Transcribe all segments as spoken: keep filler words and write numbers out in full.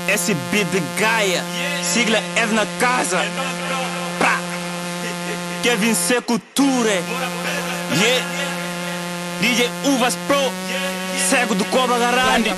S B de Gaia, sigla é na casa. Pra Kevin C Culture, yeah. D J Uvas Pro, cego do Coba Garandi.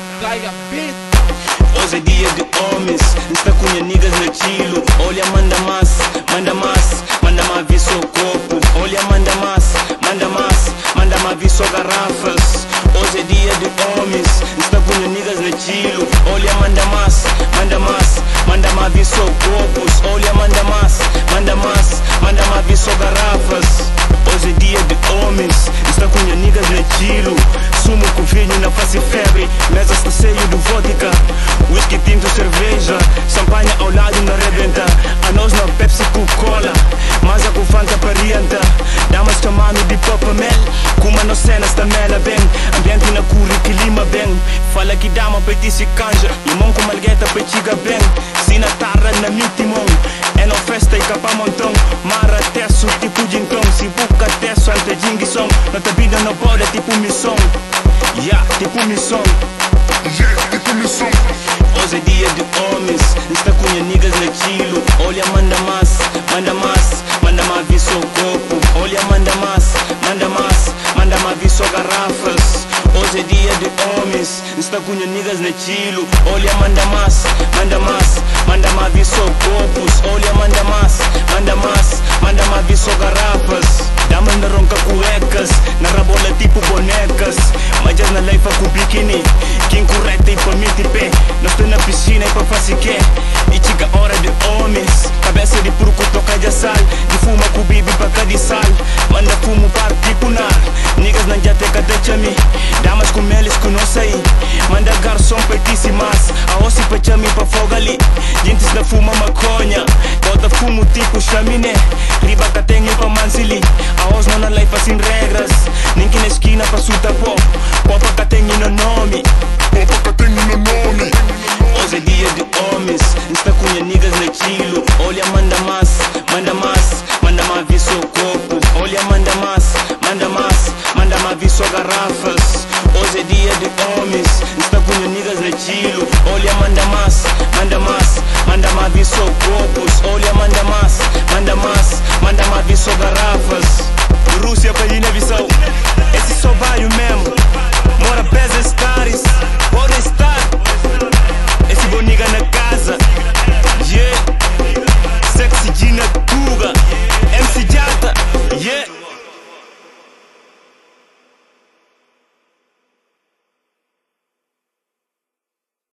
Hoje é dia de homens, está com minhas niggas no estilo. Olha, manda mais, manda mais, manda mais vir seu corpo. Olha, manda mais, manda mais, manda mais vir só garrafas. Hoje é dia de homens, está com minhas niggas no estilo. Olha, manda mais, manda mais, manda mais vir só corpos. Olha, manda mais, manda mais, manda mais vir só garrafas. Hoje é dia de homens, está com minhas niggas no estilo. Sumo com vinho na face febre, mesa está cheio de vodka. Whisky, tinto, cerveja, champanhe ao lado na rebenta. A nós na Pepsi, Coca-Cola, mas a com Fanta parienta. Damas chamando de papamel, com uma nocena está mela bem. Ambiente na curry que lima bem. Fala que dama pra ti se canja, limão com malgueta pra tiga bem. Se na tarra na mitimão, é na festa e capa montão. Mara teço tipo dintão, se buca teço ante jinguição. Na tua vida não pode tipo missão, yeah, tipo missão. Yeah, tipo missão. Hoje é dia de homens, está com minhas niggas no estilo. Olha, manda mais, manda mais, manda mais vir seu corpo. Olha, manda mais, manda mais, manda mais vir só garrafas. Hoje é dia de homens, está com minhas niggas no estilo. Olha, manda mais, manda mais, manda mais vir só corpos. Olha, manda mais, manda mais, manda mais vir só garrafas. Damas na ronca cuecas, na rabola tipo bonecas. Majas na leifa com biquíni, quem correta e pra mim de pé. Nós tô na piscina e pra fazer que e chega a hora de homens. Cabeça de porco toca de sal, de fuma com bibi pra cá de sal. Manda fumo para tipo nar, niggas na jateca de chami. Damas com meles que não saí, manda garçom pra tissimas. A ossi pra chami pra fogo ali, gentes na fuma maconha. Bota fumo tipo chaminé, riba que tem pra mansili. A os não na life sem regras, ninguém na esquina pra suta pó. Popa que tem no nome, Popa que tem no nome. hoje é dia de homens, está com minhas niggas no estilo. Olha, manda mais, manda mais, manda mais vir seu corpo. Olha, manda mais, manda mais, manda mais vir só garrafas. Hoje é dia de homens, está com minhas niggas no estilo. Olha, manda mais, manda mais, manda mais vir seu corpo.